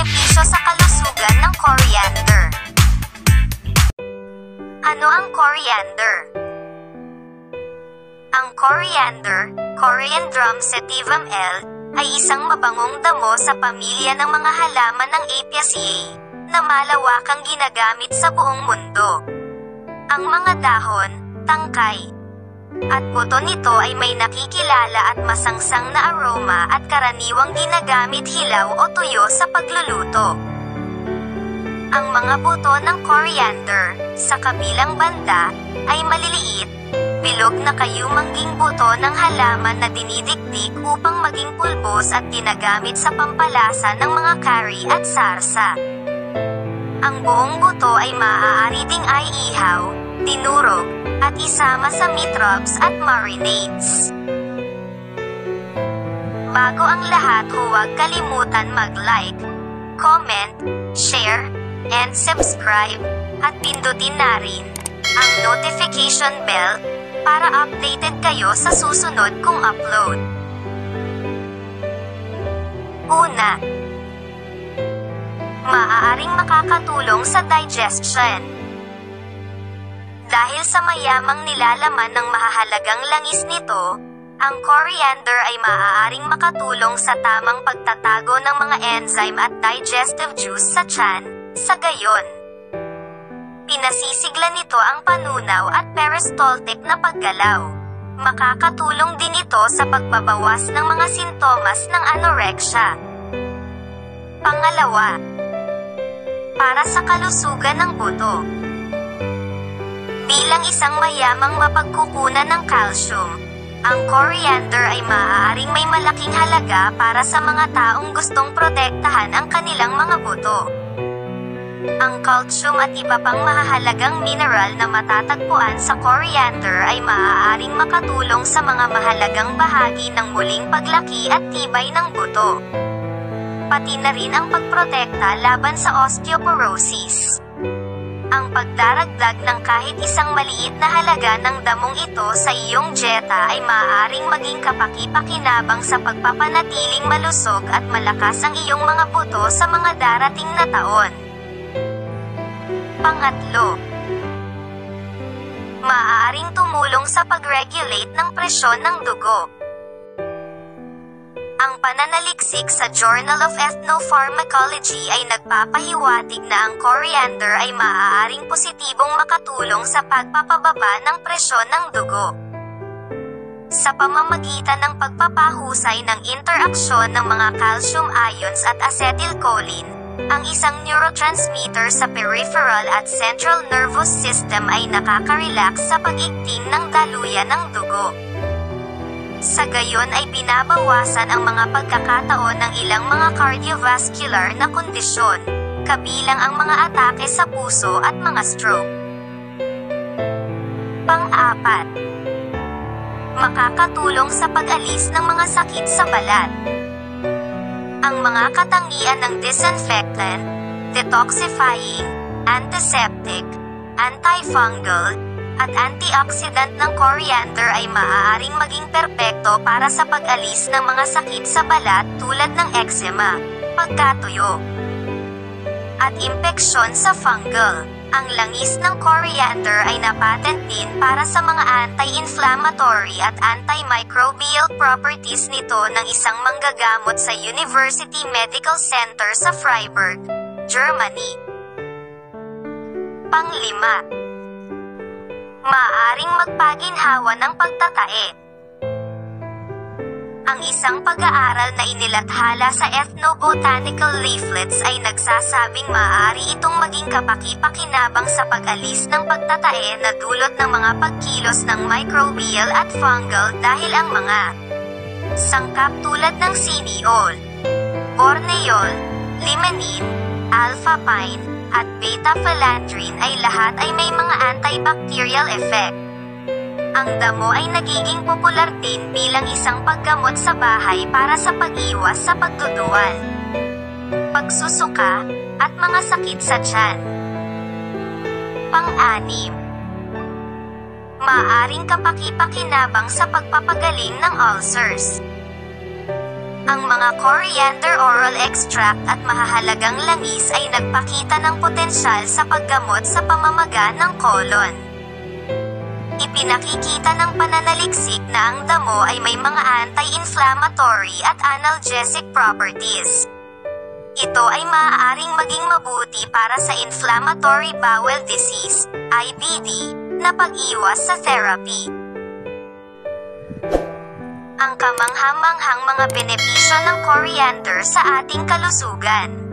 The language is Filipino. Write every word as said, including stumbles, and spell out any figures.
benepisyo sa kalusugan ng coriander. Ano ang coriander? Ang coriander, Coriandrum sativum L, ay isang mabangong damo sa pamilya ng mga halaman ng Apiaceae, na malawakang ginagamit sa buong mundo. Ang mga dahon, tangkay, at buto nito ay may nakikilala at masangsang na aroma at karaniwang ginagamit hilaw o tuyo sa pagluluto. Ang mga buto ng coriander, sa kabilang banda, ay maliliit, bilog na kayumangging buto ng halaman na dinidikdik upang maging pulbos at ginagamit sa pampalasa ng mga curry at sarsa. Ang buong buto ay maaari ding ay ihaw, dinurog, at isama sa meat rubs at marinades. Bago ang lahat, huwag kalimutan mag-like, comment, share, and subscribe, at pindutin na rin ang notification bell para updated kayo sa susunod kong upload. Una, maaaring makakatulong sa digestion. Dahil sa mayamang nilalaman ng mahahalagang langis nito, ang coriander ay maaaring makatulong sa tamang pagtatago ng mga enzyme at digestive juice sa tiyan. Sa gayon, pinasisigla nito ang panunaw at peristaltic na paggalaw. Makakatulong din ito sa pagbabawas ng mga sintomas ng anorexia. Pangalawa, para sa kalusugan ng buto. Bilang isang mayamang mapagkukunan ng calcium, ang coriander ay maaaring may malaking halaga para sa mga taong gustong protektahan ang kanilang mga buto. Ang calcium at iba pang mahahalagang mineral na matatagpuan sa coriander ay maaaring makatulong sa mga mahalagang bahagi ng muling paglaki at tibay ng buto. Pati na rin ang pagprotekta laban sa osteoporosis. Ang pagdaragdag ng kahit isang maliit na halaga ng damong ito sa iyong dieta ay maaaring maging kapaki-pakinabang sa pagpapanatiling malusog at malakas ang iyong mga buto sa mga darating na taon. Pangatlo, maaaring tumulong sa pag-regulate ng presyon ng dugo. Ang pananaliksik sa Journal of Ethnopharmacology ay nagpapahiwatig na ang coriander ay maaaring positibong makatulong sa pagpapababa ng presyon ng dugo. Sa pamamagitan ng pagpapahusay ng interaksyon ng mga calcium ions at acetylcholine, ang isang neurotransmitter sa peripheral at central nervous system ay nakaka-relax sa pag-igting ng daluyan ng dugo. Sa gayon ay binabawasan ang mga pagkakataon ng ilang mga cardiovascular na kondisyon, kabilang ang mga atake sa puso at mga stroke. Pang-apat, makakatulong sa pag-alis ng mga sakit sa balat. Ang mga katangian ng disinfectant, detoxifying, antiseptic, antifungal, at antioxidant ng coriander ay maaaring maging perpekto para sa pag-alis ng mga sakit sa balat tulad ng eczema, pagkatuyo, at impeksyon sa fungal. Ang langis ng coriander ay napatent din para sa mga anti-inflammatory at antimicrobial properties nito ng isang manggagamot sa University Medical Center sa Freiburg, Germany. Panglima, maaaring magpaginhawa ng pagtatae. Ang isang pag-aaral na inilathala sa Ethnobotanical Leaflets ay nagsasabing maaari itong maging kapaki-pakinabang sa pag-alis ng pagtatae na dulot ng mga pagkilos ng microbial at fungal dahil ang mga sangkap tulad ng cineol, borneol, limonene, alpha-pine, at beta-phalandrine ay lahat ay may mga antibacterial effect. Ang damo ay nagiging popular din bilang isang paggamot sa bahay para sa pag-iwas sa pagduduwal, pagsusuka, at mga sakit sa tiyan. Pang-anim, maaaring kapaki-pakinabang sa pagpapagaling ng ulcers. Ang mga coriander oral extract at mahahalagang langis ay nagpakita ng potensyal sa paggamot sa pamamaga ng kolon. Ipinakikita ng pananaliksik na ang damo ay may mga anti-inflammatory at analgesic properties. Ito ay maaaring maging mabuti para sa inflammatory bowel disease, I B D, na pag-iwas sa therapy. Ang kamangha-manghang mga benepisyo ng coriander sa ating kalusugan.